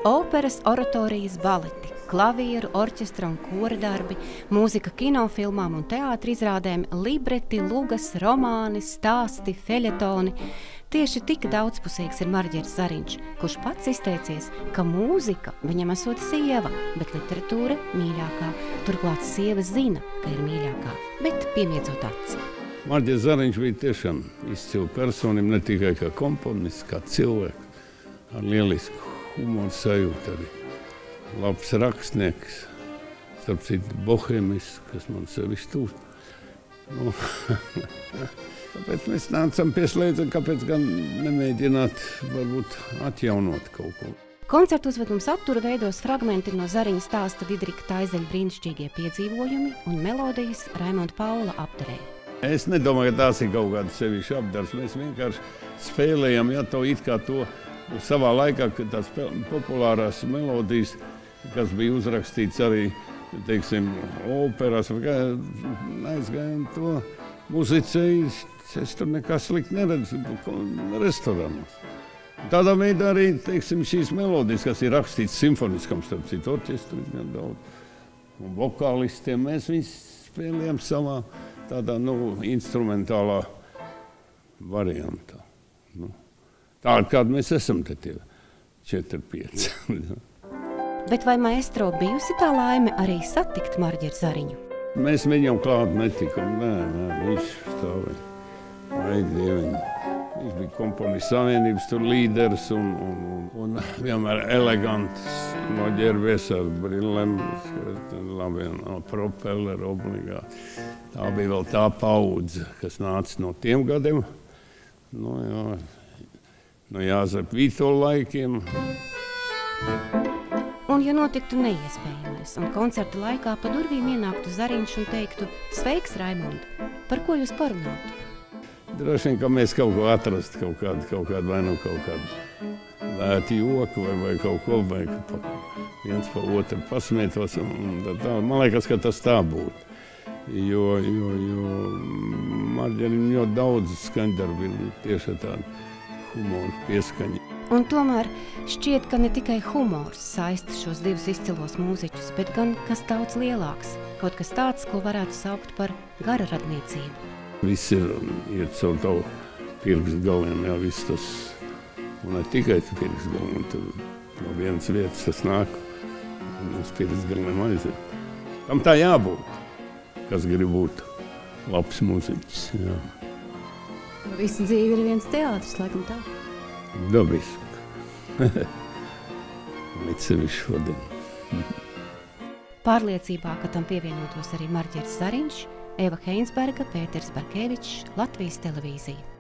Operas, oratorijas, baleti, klavieru, orķestra un kora darbi, mūzika kinofilmām un teātra izrādēm, libreti, lugas, romāni, stāsti, feļetoni. Tieši tik daudzpusīgs ir Marģeris Zariņš, kurš pats izteicies, ka mūzika viņam esot sieva, bet literatūra mīļākā. Turklāt sieva zina, ka ir mīļākā, bet piemiedzot aci. Marģeris Zariņš bija tiešām izcila personība, ne tikai kā komponists, kā cilvēks, ar lielisku humoru sajūtu arī. Labs rakstnieks, starp citu bohēmisks, kas man sevišķi tūs. Nu, tāpēc mēs nācam pie slēdza, kāpēc gan nemēģināt varbūt atjaunot kaut ko. Koncertu uzveduma satura veidos fragmenti no Zariņa stāsta Didrika Taizeļa brīnišķīgie piedzīvojumi un melodijas Raimonda Paula apdarē. Es nedomāju, ka tās ir kaut kāda sevišķa apdars. Mēs vienkārši spēlējam, ja to it kā to savā laikā, kad tās populārās melodijas, kas bija uzrakstīts arī, teiksim, operās, aizgājām to muzicēju, es tur nekā slikti neredzu restorānos. Tādā veidā arī, teiksim, šīs melodijas, kas ir rakstīts simfoniskam, starp citu orķestru, gan daudz, un vokālistiem, mēs viņus spēlējam savā tādā, instrumentālā variantā. Tāda, kāda mēs esam te tie 4-5. Bet vai maestro bijusi tā laime arī satikt Marģeri Zariņu? Mēs viņam klāt netikam. Nē, viņš stāvēja. Vai dieviņi. Viņš bija komponistu savienības tur līderis un vienmēr elegants, no ģērbies ar brillēm, labiem propelleri obligāti. Tā bija vēl tā paudze, kas nāca no tiem gadiem. No Jāzepa Vītola laikiem. Un ja notiktu neiespējamais, un koncerta laikā pa durvīm ienāktu Zariņš un teiktu: sveiks, Raimond, par ko jūs parunātu? Droši vien, ka mēs kaut ko atrastu, kaut kādu vai kaut kādu lētu joku vai kaut ko, vai viens pa otru pasmietos. Man liekas, ka tas tā būtu. Jo Marģerim ļoti daudz skaņdarbi ir tieši tādi humoru pieskaņi. Un tomēr šķiet, ka ne tikai humors saista šos divus izcilos mūziķus, bet gan kas daudz lielāks, kaut kas tāds, ko varētu saukt par gara radniecību. Viss ir caur tavu pirkstu galiem, jā, viss tas, un ne tikai pirkstu galiem, tur no vienas vietas tas nāk, un uz pirkstu galiem aiziet. Tam tā jābūt, kas grib būt labs mūziķis, jā. Visa dzīve ir viens teātris, laikam tā. Dabiski. Līdz sevišķi šodien. Pārliecībā, ka tam pievienotos arī Marģeris Zariņš, Eva Heinsberga, Pēters Barkevičs, Latvijas televīzija.